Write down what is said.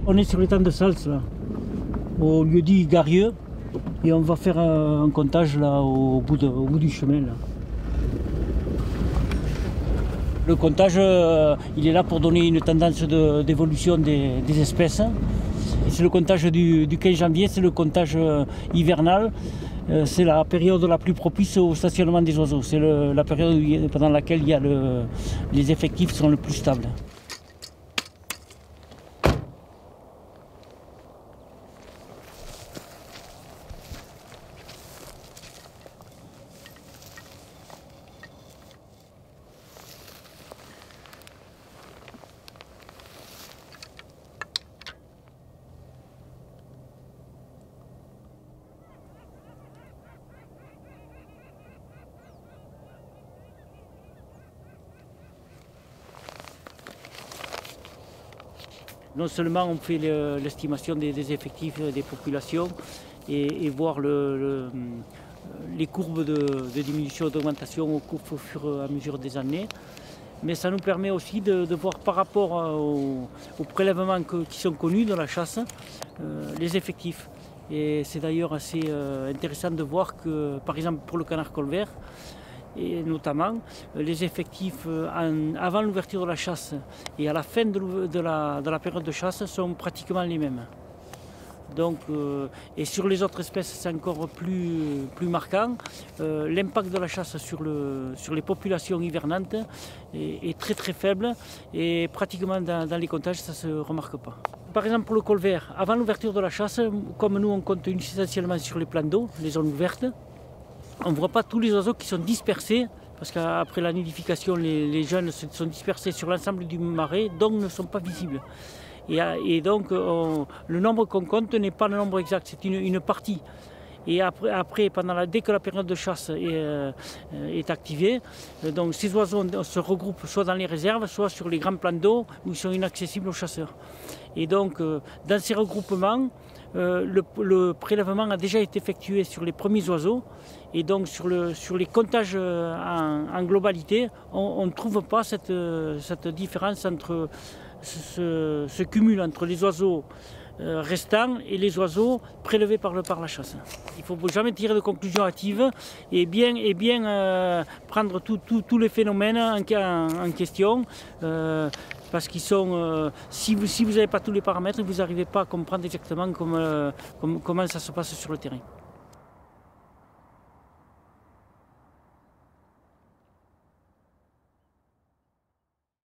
On est sur l'étang de Sals, là, au lieu dit Garieux, et on va faire un comptage là, au bout du chemin. Là. Le comptage, il est là pour donner une tendance d'évolution des espèces. C'est le comptage du 15 janvier, c'est le comptage hivernal. C'est la période la plus propice au stationnement des oiseaux. C'est la période pendant laquelle il y a les effectifs sont le plus stables. Non seulement on fait l'estimation des effectifs des populations et voir les courbes de diminution et d'augmentation au fur et à mesure des années, mais ça nous permet aussi de voir par rapport aux prélèvements qui sont connus dans la chasse, les effectifs. Et c'est d'ailleurs assez intéressant de voir que, par exemple pour le canard colvert, et notamment les effectifs avant l'ouverture de la chasse et à la fin de la période de chasse sont pratiquement les mêmes. Donc, et sur les autres espèces, c'est encore plus marquant. L'impact de la chasse sur les populations hivernantes est très faible et pratiquement dans les comptages, ça ne se remarque pas. Par exemple, pour le colvert, avant l'ouverture de la chasse, comme nous on compte essentiellement sur les plans d'eau, les zones ouvertes, on ne voit pas tous les oiseaux qui sont dispersés, parce qu'après la nidification, les jeunes sont dispersés sur l'ensemble du marais, donc ne sont pas visibles. Et donc, le nombre qu'on compte n'est pas le nombre exact, c'est une partie. Et après dès que la période de chasse est activée, donc ces oiseaux se regroupent soit dans les réserves, soit sur les grands plans d'eau où ils sont inaccessibles aux chasseurs. Et donc, dans ces regroupements, le prélèvement a déjà été effectué sur les premiers oiseaux et donc sur les comptages en globalité, on ne trouve pas cette différence entre ce cumul entre les oiseaux restants et les oiseaux prélevés par la chasse. Il ne faut jamais tirer de conclusions hâtives et bien prendre tous les phénomènes en question. Parce qu'ils sont, si vous n'avez pas tous les paramètres, vous n'arrivez pas à comprendre exactement comment ça se passe sur le terrain.